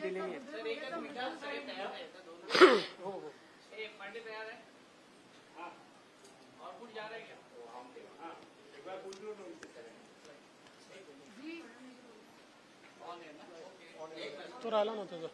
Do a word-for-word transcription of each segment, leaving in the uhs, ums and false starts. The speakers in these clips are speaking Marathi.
दिलेली आहे. हो हो तो राहिला ना तुझं.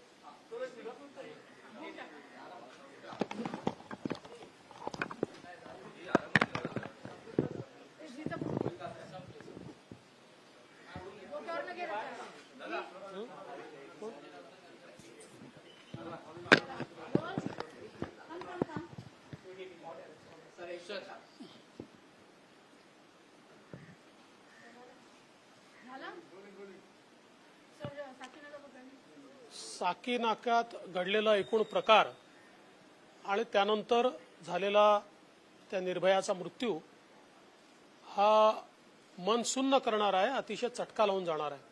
साकी नाक्यात घडलेला एकूण प्रकार आणि त्यानंतर झालेला त्या निर्भयाचा मृत्यू हा मन सुन्न करणारा आहे, अतिशय चटका लावून जाणार आहे.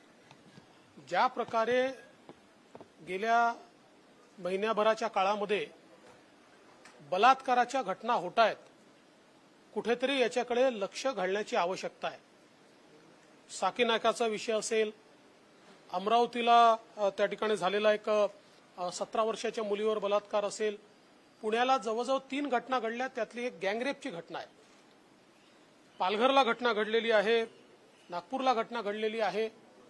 ज्या प्रकारे गेल्या महिन्याभराच्या काळामध्ये बलात्काराच्या घटना होत आहेत, कुठेतरी याच्याकडे लक्ष घालण्याची आवश्यकता आहे. साकी नाक्याचा विषय असेल, अमरावतीला त्या ठिकाणी झालेला एक सतरा वर्षाच्या मुलीवर बलात्कार असेल, पुण्याला जवळजवळ तीन घटना घडल्या, त्यातली एक गँगरेपची घटना आहे. पालघरला घटना घडलेली आहे, नागपूरला घटना घडलेली आहे.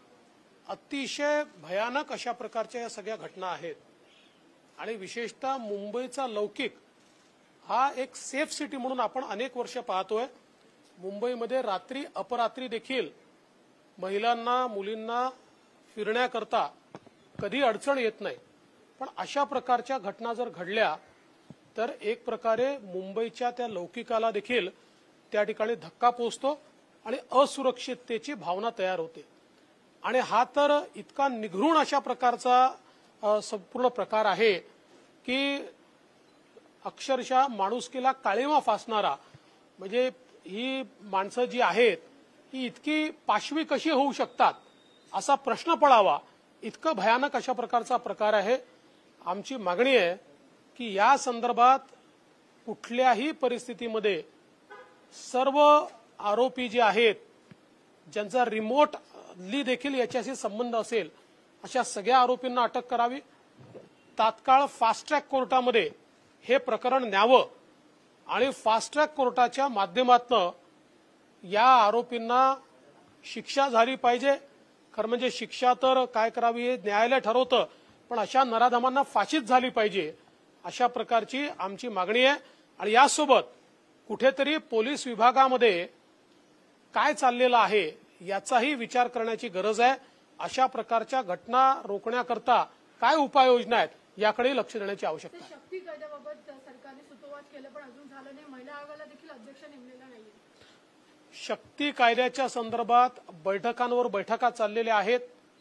अतिशय भयानक अशा प्रकारच्या या सगळ्या घटना आहेत. आणि विशेषतः मुंबईचा लौकिक हा एक सेफ सिटी म्हणून आपण अनेक वर्ष पाहतोय. मुंबईमध्ये रात्री अपरात्री देखील महिलांना मुलींना फिरण्याकरता कधी अडचण येत नाही. पण अशा प्रकारच्या घटना जर घडल्या तर एक प्रकारे मुंबईच्या त्या लौकिकाला देखील त्या ठिकाणी धक्का पोचतो आणि असुरक्षिततेची भावना तयार होते. आणि हा तर इतका निघृण अशा प्रकारचा संपूर्ण प्रकार आहे की अक्षरशः माणुसकीला काळिमा फासणारा. म्हणजे ही माणसं जी आहेत ही इतकी पाशवी कशी होऊ शकतात असा प्रश्न पडावा, इतकं भयानक अशा प्रकारचा प्रकार आहे. आमची मागणी आहे की या संदर्भात कुठल्याही परिस्थितीमध्ये सर्व आरोपी जे आहेत, ज्यांचा रिमोटली देखील याच्याशी संबंध असेल, अशा सगळ्या आरोपींना अटक करावी. तात्काळ फास्ट ट्रॅक कोर्टामध्ये हे प्रकरण न्यावं आणि फास्ट ट्रॅक कोर्टाच्या माध्यमातून या आरोपींना शिक्षा झाली पाहिजे. खरं म्हणजे शिक्षा तर काय करावी हे न्यायालय ठरवतं, पण अशा नराधमांना फाशीच झाली पाहिजे, अशा प्रकारची आमची मागणी आहे. आणि यासोबत कुठेतरी पोलीस विभागामध्ये काय चाललेलं आहे याचाही विचार करण्याची गरज आहे. अशा प्रकारच्या घटना रोखण्याकरता काय उपाययोजना आहेत याकडे लक्ष देण्याची आवश्यकता आहे. शक्ती कायद्याबाबत सरकारने सुतोवाच केलं पण अजून झालं नाही. महिला आयोगाला देखील अध्यक्ष नेमलेला नाहीये. शक्ती कायद्याच्या संदर्भात बैठकांवर बैठका चाललेल्या आहेत.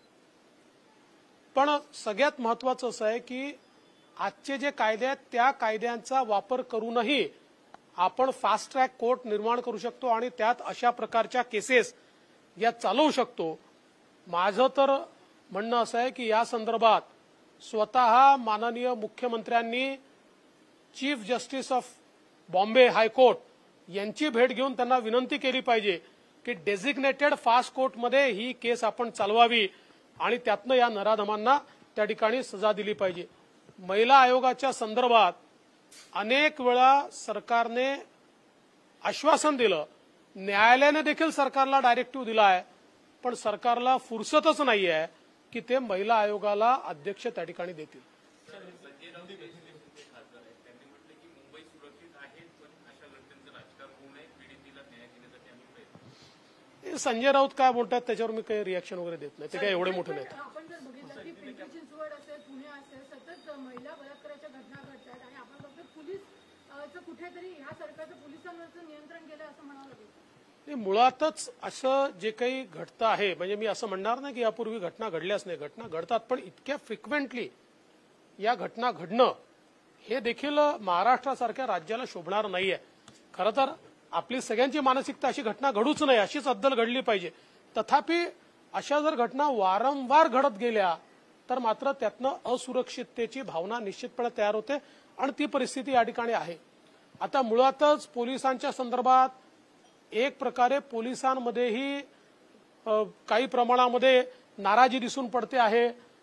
पण सगळ्यात महत्वाचं असं आहे की आजचे जे कायदे आहेत त्या कायद्यांचा वापर करूनही आपण फास्ट ट्रॅक कोर्ट निर्माण करू शकतो आणि त्यात अशा प्रकारच्या केसेस या चालवू शकतो. माझं तर म्हणणं असं आहे की या संदर्भात स्वतः माननीय मुख्यमंत्र्यांनी chief justice of Bombay high court यांची भेट घेऊन त्यांना विनंती केली पाहिजे की डेझिग्नेटेड फास्ट कोर्टमध्ये ही केस आपण चालवावी आणि त्यातनं या नराधमांना त्या ठिकाणी सजा दिली पाहिजे. महिला आयोगाच्या संदर्भात अनेक वेळा सरकारने आश्वासन दिलं, न्यायालयाने देखील सरकारला डायरेक्टिव्ह दिला आहे, पण सरकारला फुरसतच नाही आहे की ते महिला आयोगाला अध्यक्ष त्या ठिकाणी देतील. संजय राऊत काय बोलतात त्याच्यावर मी काही रिएक्शन वगैरे देत नाही. ते काय एवढे मोठे नाहीत. आपण जर बघितलं की पिंपरी चिंचवड असेल, पुणे असेल, सतत महिला बलात्काराच्या घटना घडतात आणि आपण बघतो पोलीस कुठेतरी ह्या सरकारचं पोलिसांवरचं नियंत्रण केलं असं म्हणावं लागेल. मुळातच असं जे काही घडतं आहे, म्हणजे मी असं म्हणणार नाही की यापूर्वी घटना घडल्याच नाही, घटना घडतात, पण इतक्या फ्रिक्वेंटली या घटना घडणं हे देखील महाराष्ट्रासारख्या राज्याला शोभणार नाहीये. खरं तर आपली सगळ्यांची मानसिकता अशी घटना घडूच नाही, अशीच अद्दल घडली पाहिजे. तथापि अशा जर घटना वारंवार घडत गेल्या तर मात्र त्यातनं असुरक्षिततेची भावना निश्चितपणे तयार होते आणि ती परिस्थिती या ठिकाणी आहे. आता मुळातच पोलिसांच्या संदर्भात एक प्रकारे पोलिसांमध्येही काही प्रमाणामध्ये नाराजी दिसून पडते आहे.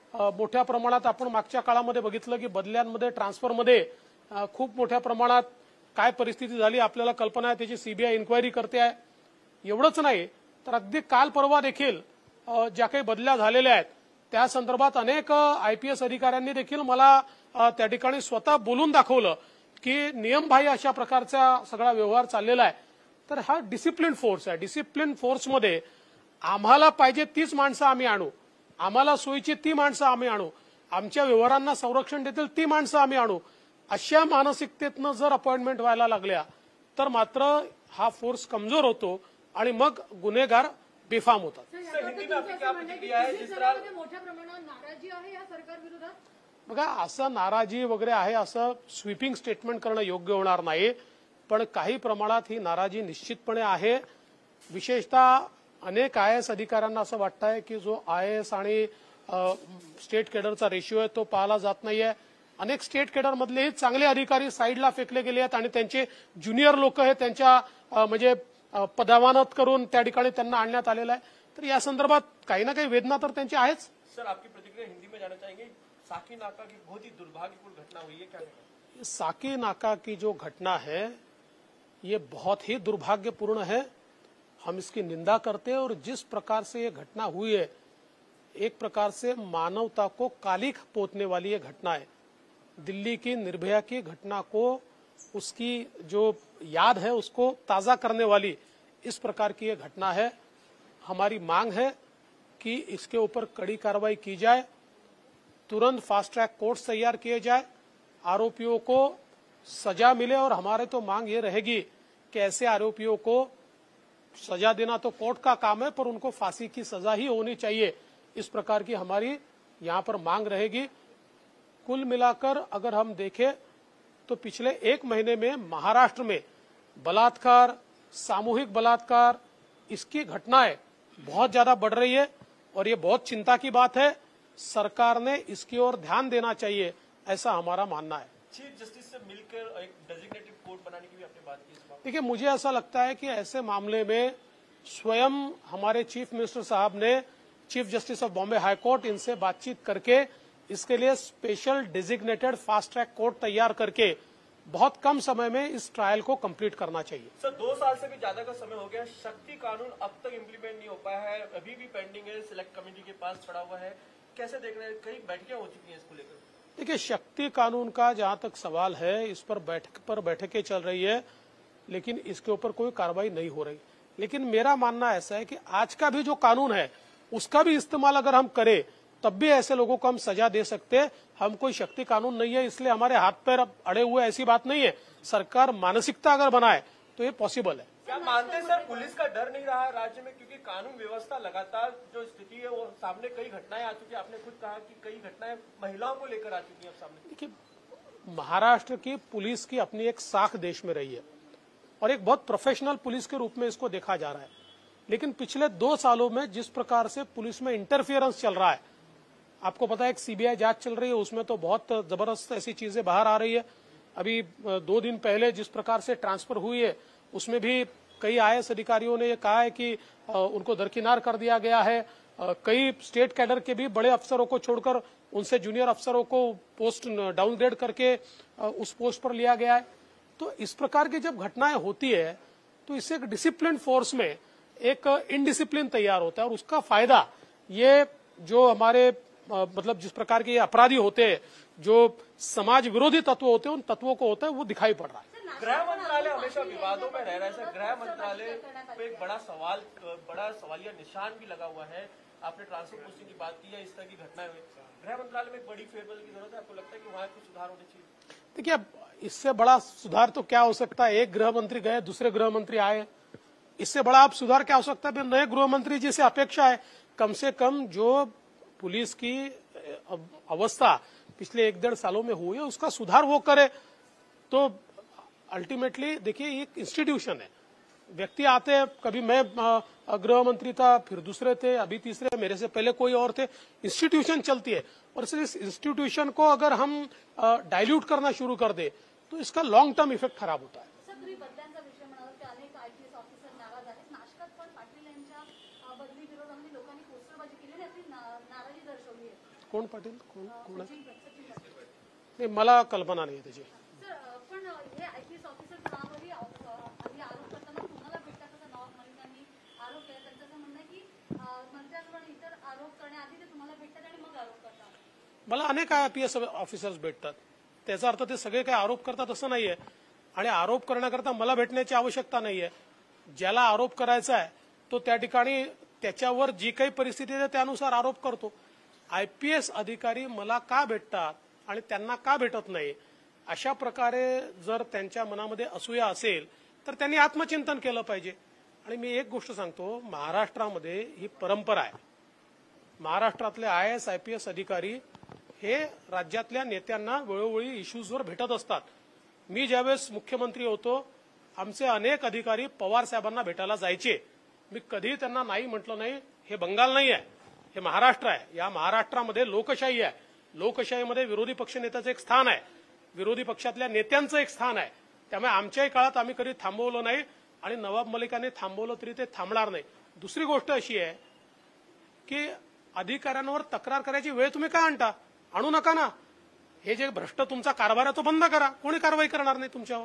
अ, मोठ्या प्रमाणात आपण मागच्या काळामध्ये बघितलं की बदल्यांमध्ये ट्रान्सफरमध्ये अ, खूप मोठ्या प्रमाणात काय परिस्थिती झाली आपल्याला कल्पना आहे. त्याची सीबीआय इन्क्वायरी करते आहे. एवढंच नाही तर अगदी काल परवा देखील अ, ज्या काही बदल्या झालेल्या आहेत त्या संदर्भात अनेक आयपीएस अधिकाऱ्यांनी देखील मला अ, त्या ठिकाणी स्वतः बोलून दाखवलं की नियमबाह्य अशा प्रकारचा सगळा व्यवहार चाललेला आहे. तर हा डिसिप्लिन फोर्स आहे. डिसिप्लिन फोर्समध्ये आम्हाला पाहिजे तीच माणसं आम्ही आणू, आम्हाला सोयीची ती माणसं आम्ही आणू, आमच्या व्यवहारांना संरक्षण देतील ती माणसं आम्ही आणू, अशा मानसिकतेतनं जर अपॉइंटमेंट व्हायला लागल्या तर मात्र हा फोर्स कमजोर होतो आणि मग गुन्हेगार बेफाम होतात. हिंदी में आपकी क्या प्रतिक्रिया है? जिस तरह मोठ्या प्रमाणात नाराजी आहे या सरकार विरोधात. बघा, असं नाराजी वगैरे आहे असं स्वीपिंग स्टेटमेंट करणं योग्य होणार नाही. पण काही प्रमाणात ही नाराजी निश्चितपणे आहे. विशेषतः अनेक आय एस अधिकाऱ्यांना असं वाटतंय की जो आय एस आणि स्टेट केडरचा रेशिओ आहे तो पाळला जात नाहीये. अनेक स्टेट केडर मधलेही चांगले अधिकारी साईडला फेकले गेले आहेत आणि त्यांचे ज्युनियर लोक हे त्यांच्या अ, म्हणजे अ, पदावानत करून त्या ठिकाणी त्यांना आणण्यात आलेलं आहे. तर या संदर्भात काही ना काही वेदना तर त्यांची आहेच. सर, आपकी प्रतिक्रिया हिंदी में जानना चाहेंगे. साकी नाका की बहुत ही दुर्भाग्यपूर्ण घटना हुई है, क्या कहेंगे? साकी नाका की जो घटना है ये बहुत ही दुर्भाग्यपूर्ण है. हम इसकी निंदा करते हैं और जिस प्रकार से ये घटना हुई है एक प्रकार से मानवता को कालिख पोतने वाली ये घटना है. दिल्ली की निर्भया की घटना को उसकी जो याद है उसको ताजा करने वाली इस प्रकार की ये घटना है. हमारी मांग है कि इसके ऊपर कड़ी कार्रवाई की जाए, तुरंत फास्ट ट्रैक कोर्ट्स तैयार किए जाए, आरोपियों को सजा मिले और हमारे तो मांग ये रहेगी कि ऐसे आरोपियों को सजा देना तो कोर्ट का काम है पर उनको फांसी की सजा ही होनी चाहिए. इस प्रकार की हमारी यहाँ पर मांग रहेगी. कुल मिलाकर अगर हम देखें तो पिछले एक महीने में महाराष्ट्र में बलात्कार, सामूहिक बलात्कार, इसकी घटनाएं बहुत ज्यादा बढ़ रही है और ये बहुत चिंता की बात है. सरकार ने इसकी ओर ध्यान देना चाहिए, ऐसा हमारा मानना है. चीफ जस्टिस से मिलकर एक डेजिग्नेटेड कोर्ट बनाने की भी आपने बात की. देखिए, मुझे ऐसा लगता है कि ऐसे मामले में स्वयं हमारे चीफ मिनिस्टर साहब ने chief justice of Bombay high court इनसे बातचीत करके इसके लिए special designated fast track court तैयार करके बहुत कम समय में इस ट्रायल को कंप्लीट करना चाहिए. सर, दो साल से भी ज्यादा का समय हो गया, शक्ति कानून अब तक इम्प्लीमेंट नहीं हो पाया है, अभी भी पेंडिंग है, सिलेक्ट कमेटी के पास पड़ा हुआ है. कैसे देख रहे हैं? कई बैठकें हो चुकी हैं इसको लेकर. देखिए, शक्ति कानून का जहां तक सवाल है इस पर बैठक पर बैठकें चल रही है लेकिन इसके ऊपर कोई कार्रवाई नहीं हो रही. लेकिन मेरा मानना ऐसा है कि आज का भी जो कानून है उसका भी इस्तेमाल अगर हम करें तब भी ऐसे लोगों को हम सजा दे सकते हैं. हम कोई शक्ति कानून नहीं है इसलिए हमारे हाथ पैर अड़े हुए, ऐसी बात नहीं है. सरकार मानसिकता अगर बनाए तो ये पॉसिबल है. क्या मानते हैं सर, पुलिस का डर नहीं रहा है राज्य में? क्योंकि कानून व्यवस्था लगातार जो स्थिति है वो सामने कई घटनाएं आ चुकी है. आपने खुद कहा कि कई घटनाएं महिलाओं को लेकर आ चुकी है अब सामने. देखिए, महाराष्ट्र की पुलिस की अपनी एक साख देश में रही है और एक बहुत प्रोफेशनल पुलिस के रूप में इसको देखा जा रहा है. लेकिन पिछले दो सालों में जिस प्रकार से पुलिस में इंटरफियरेंस चल रहा है, आपको पता है एक सीबीआई जांच चल रही है, उसमें तो बहुत जबरदस्त ऐसी चीजें बाहर आ रही है. अभी दो दिन पहले जिस प्रकार से ट्रांसफर हुई है उसमें भी कई आईएएस अधिकारियों ने ये कहा है कि उनको दरकिनार कर दिया गया है. कई स्टेट कैडर के भी बड़े अफसरों को छोड़कर उनसे जूनियर अफसरों को पोस्ट डाउनग्रेड करके उस पोस्ट पर लिया गया है. तो इस प्रकार की जब घटनाएं होती है तो इससे एक डिसिप्लिन फोर्स में एक इनडिसिप्लिन तैयार होता है और उसका फायदा ये जो हमारे आ, मतलब जिस प्रकार के ये अपराधी होते हैं, जो समाज विरोधी तत्व होते हैं, उन तत्वों को होता है वो दिखाई पड़ रहा है. गृह मंत्रालय हमेशा विवादों में रह रहा है सर. गृह मंत्रालय पे एक बड़ा सवाल बड़ा सवालिया निशान भी लगा हुआ है. आपने ट्रांसफर पोस्टिंग की बात की है, इस तरह की घटनाएं हुई. गृह मंत्रालय में एक बड़ी फेरबदल की जरूरत है. आपको लगता है कि वहां कुछ सुधार होने चाहिए? देखिए, अब इससे बड़ा सुधार तो क्या हो सकता है? एक गृह मंत्री गए, दूसरे गृह मंत्री आए, इससे बड़ा आप सुधार क्या हो सकता है? नए गृह मंत्री जी से अपेक्षा है कम से कम जो पुलिस की अवस्था पिछले एक डेढ़ सालों में हुई है उसका सुधार वो करे. तो अल्टीमेटली देखिए, एक इंस्टीट्यूशन है, व्यक्ति आते हैं, कभी मैं गृह मंत्री था, फिर दूसरे थे, अभी तीसरे, मेरे से पहले कोई और थे. इंस्टीट्यूशन चलती है और इस इंस्टीट्यूशन को अगर हम डाइल्यूट करना शुरू कर दे तो इसका लॉन्ग टर्म इफेक्ट खराब होता है. कोण पाटील कोण कोण आहे? नाही, मला कल्पना नाही त्याची. सर पण हे आयपीएस ऑफिसर नावावरही आधी आरोप करताना तुम्हाला भेटतात असं नवाब मलिकांनी आरोप केला. त्यांचं असं म्हणणं आहे की मंत्र्यांवर इतर आरोप करण्याआधी ते तुम्हाला भेटतात आणि मग आरोप करतात. मला अनेक आय पी एस ऑफिसर्स भेटतात. त्याचा अर्थ ते सगळे काही आरोप करतात असं नाहीये. आणि आरोप करण्याकरता मला भेटण्याची आवश्यकता नाहीये. ज्याला आरोप करायचा आहे तो त्या ठिकाणी त्याच्यावर जी काही परिस्थिती आहे त्यानुसार आरोप करतो. आयपीएस अधिकारी मला का भेटतात आणि त्यांना का भेटत नाही, अशा प्रकारे जर त्यांच्या मनामध्ये असूया असेल तर त्यांनी आत्मचिंतन केलं पाहिजे. आणि मी एक गोष्ट सांगतो, महाराष्ट्रामध्ये ही परंपरा आहे. महाराष्ट्रातले I S I P S अधिकारी हे राज्यातल्या नेत्यांना वेळोवेळी इश्यूजवर भेटत असतात. मी ज्यावेळेस मुख्यमंत्री होतो आमचे अनेक अधिकारी पवार साहेबांना भेटायला जायचे. मी कधीही त्यांना नाही म्हटलं नाही. हे बंगाल नाही आहे, हे महाराष्ट्र आहे. या महाराष्ट्रामध्ये लोकशाही आहे. लोकशाहीमध्ये विरोधी पक्षनेत्याचं एक स्थान आहे, विरोधी पक्षातल्या नेत्यांचं एक स्थान आहे. त्यामुळे आमच्याही काळात आम्ही कधी थांबवलं नाही आणि नवाब मलिकांनी थांबवलं तरी ते थांबणार नाही. दुसरी गोष्ट अशी आहे की अधिकाऱ्यांवर तक्रार करायची वेळ तुम्ही का आणता? आणू नका ना. हे जे भ्रष्ट तुमचा कारभार आहे तो बंद करा. कोणी कारवाई करणार नाही तुमच्यावर.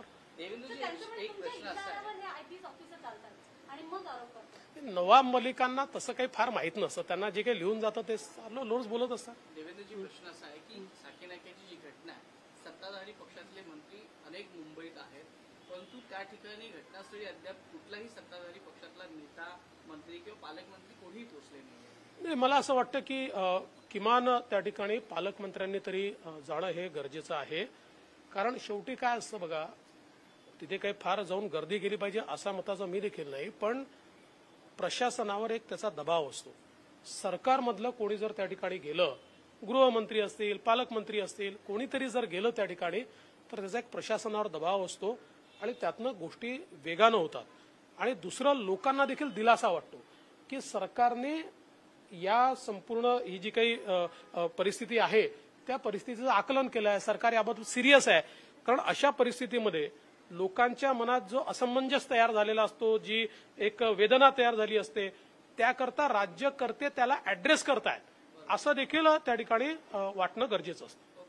नवाब मलिकांना तसं काही फार माहित नसतं. त्यांना जे काही लिहून जातं ते लोच बोलत असतात. देवेंद्रजी, प्रश्न असा आहे की साकीनाक्याची जी घटना आहे, सत्ताधारी पक्षातले मंत्री अनेक मुंबईत आहेत, परंतु त्या ठिकाणी घटनास्थळी अद्याप कुठलाही सत्ताधारी पक्षातला नेता, मंत्री किंवा पालकमंत्री कोणीही पोहोचले नाही. नाही, मला असं वाटतं की किमान त्या ठिकाणी पालकमंत्र्यांनी तरी जाणं हे गरजेचं आहे. कारण शेवटी काय असतं बघा, तिथे काही फार जाऊन गर्दी केली पाहिजे असा मताचा मी देखील नाही. पण प्रशासनावर एक त्याचा दबाव असतो. सरकारमधलं कोणी जर त्या ठिकाणी गेलं, गृहमंत्री असतील, पालकमंत्री असतील, कोणीतरी जर गेलं त्या ठिकाणी तर त्याचा एक प्रशासनावर दबाव असतो आणि त्यातनं गोष्टी वेगानं होतात. आणि दुसरं, लोकांना देखील दिलासा वाटतो की सरकारने या संपूर्ण ही जी काही परिस्थिती आहे त्या परिस्थितीचं आकलन केलं आहे, सरकार याबाबत सिरियस आहे. कारण अशा परिस्थितीमध्ये लोकांच्या मनात जो असमंजस तयार झालेला असतो, जी एक वेदना तयार झाली असते, त्याकरता राज्यकर्ते त्याला ऍड्रेस करतायत असं देखील त्या ठिकाणी वाटणं गरजेचं असतं.